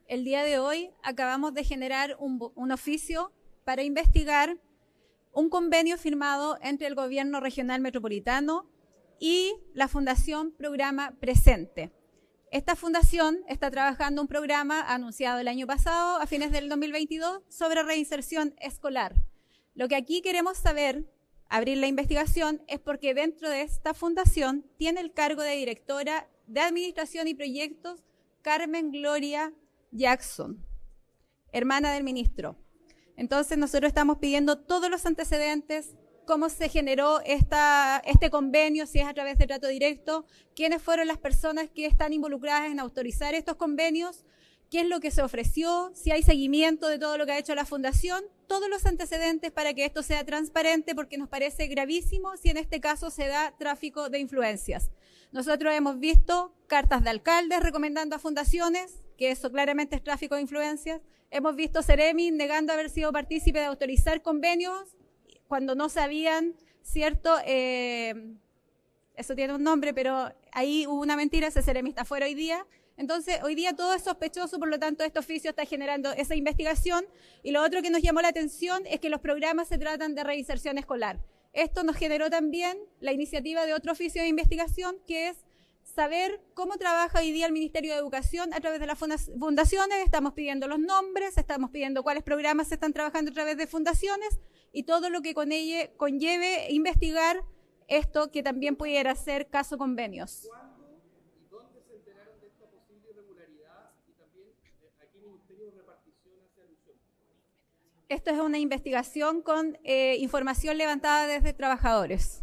El día de hoy acabamos de generar un oficio para investigar un convenio firmado entre el Gobierno Regional Metropolitano y la Fundación Programa Presente. Esta fundación está trabajando un programa anunciado el año pasado, a fines del 2022, sobre reinserción escolar. Lo que aquí queremos saber, abrir la investigación, es porque dentro de esta fundación tiene el cargo de directora de Administración y Proyectos Carmen Gloria Jackson, hermana del ministro. Entonces nosotros estamos pidiendo todos los antecedentes, cómo se generó este convenio, si es a través de trato directo, quiénes fueron las personas que están involucradas en autorizar estos convenios, qué es lo que se ofreció, si hay seguimiento de todo lo que ha hecho la fundación, todos los antecedentes para que esto sea transparente, porque nos parece gravísimo si en este caso se da tráfico de influencias. Nosotros hemos visto cartas de alcaldes recomendando a fundaciones, que eso claramente es tráfico de influencias. Hemos visto Ceremi negando haber sido partícipe de autorizar convenios cuando no sabían, ¿cierto? Eso tiene un nombre, pero ahí hubo una mentira, ese Ceremi está fuera hoy día. Entonces, hoy día todo es sospechoso, por lo tanto, este oficio está generando esa investigación. Y lo otro que nos llamó la atención es que los programas se tratan de reinserción escolar. Esto nos generó también la iniciativa de otro oficio de investigación, que es saber cómo trabaja hoy día el Ministerio de Educación a través de las fundaciones. Estamos pidiendo los nombres, estamos pidiendo cuáles programas se están trabajando a través de fundaciones y todo lo que con ello conlleve investigar esto, que también pudiera ser caso convenios. ¿Cuándo y dónde se enteraron de esta posible irregularidad y también a qué ministerio de repartición hace alusión? Esto es una investigación con información levantada desde trabajadores.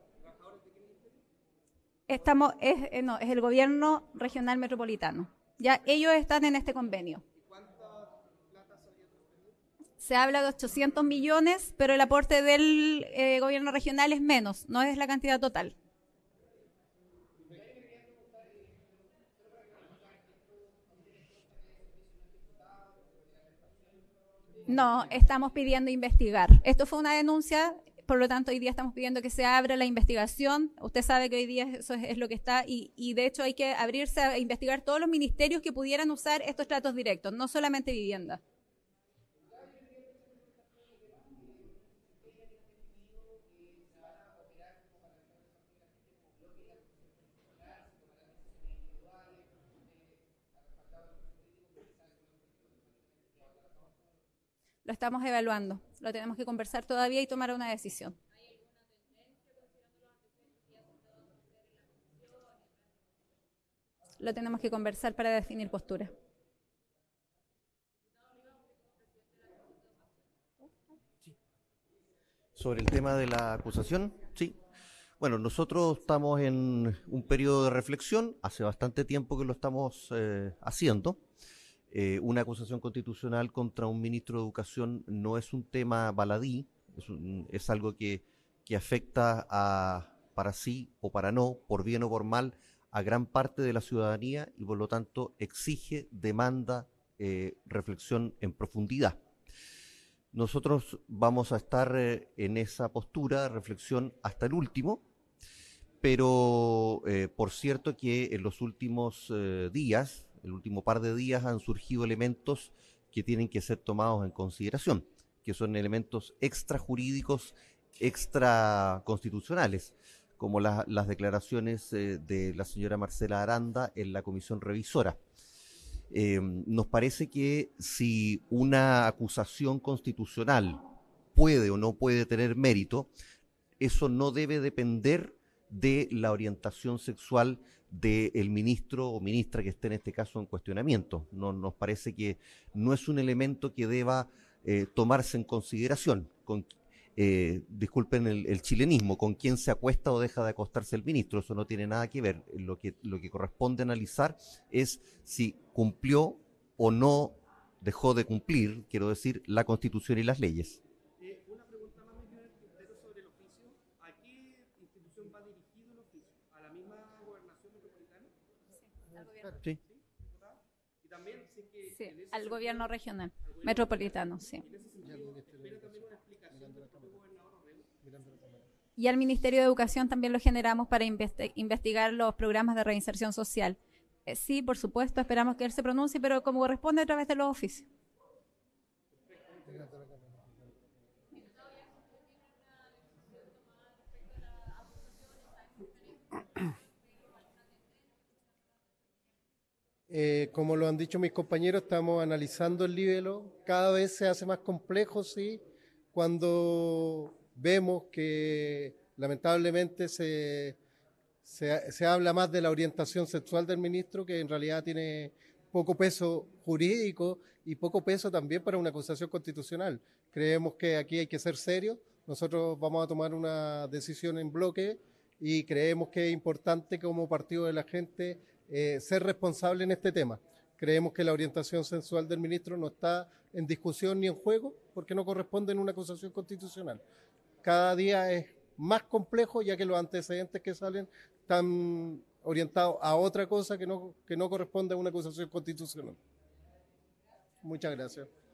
Es el Gobierno Regional Metropolitano. Ya ellos están en este convenio. ¿Y cuánta plata se había transferido? Se habla de 800 millones, pero el aporte del Gobierno Regional es menos, no es la cantidad total. No, estamos pidiendo investigar. Esto fue una denuncia. Por lo tanto, hoy día estamos pidiendo que se abra la investigación. Usted sabe que hoy día eso es lo que está y de hecho hay que abrirse a investigar todos los ministerios que pudieran usar estos tratos directos, no solamente vivienda. Lo estamos evaluando, lo tenemos que conversar todavía y tomar una decisión. Lo tenemos que conversar para definir postura. Sobre el tema de la acusación, sí. Bueno, nosotros estamos en un periodo de reflexión, hace bastante tiempo que lo estamos haciendo. Una acusación constitucional contra un ministro de Educación no es un tema baladí, es algo que afecta para sí o para no, por bien o por mal, a gran parte de la ciudadanía y por lo tanto exige, demanda reflexión en profundidad. Nosotros vamos a estar en esa postura de reflexión hasta el último, pero por cierto que en los últimos días, el último par de días, han surgido elementos que tienen que ser tomados en consideración, que son elementos extrajurídicos, extraconstitucionales, como las declaraciones de la señora Marcela Aranda en la comisión revisora. Nos parece que si una acusación constitucional puede o no puede tener mérito, eso no debe depender de la orientación sexual del ministro o ministra que esté en este caso en cuestionamiento. No, nos parece que no es un elemento que deba tomarse en consideración. Disculpen el chilenismo, con quién se acuesta o deja de acostarse el ministro, eso no tiene nada que ver. Lo que corresponde analizar es si cumplió o no dejó de cumplir, quiero decir, la Constitución y las leyes. Una pregunta más, mi señor Quintero, sobre el oficio. ¿A qué institución va dirigido el oficio? ¿A la misma gobernación metropolitana? Sí, al gobierno. Sí. Y también sé que Sí, al Gobierno Regional Metropolitano, sí. en ese sentido espera también una explicación del propio gobernador Orrego. Y al Ministerio de Educación también lo generamos para investigar los programas de reinserción social. Sí, por supuesto, esperamos que él se pronuncie, pero como corresponde a través de los oficios. Como lo han dicho mis compañeros, estamos analizando el libelo. Cada vez se hace más complejo, sí, cuando vemos que lamentablemente se habla más de la orientación sexual del ministro, que en realidad tiene poco peso jurídico y poco peso también para una acusación constitucional. Creemos que aquí hay que ser serios. Nosotros vamos a tomar una decisión en bloque y creemos que es importante como partido de la gente ser responsable en este tema. Creemos que la orientación sexual del ministro no está en discusión ni en juego porque no corresponde en una acusación constitucional. Cada día es más complejo ya que los antecedentes que salen están orientados a otra cosa que no corresponde a una acusación constitucional. Muchas gracias.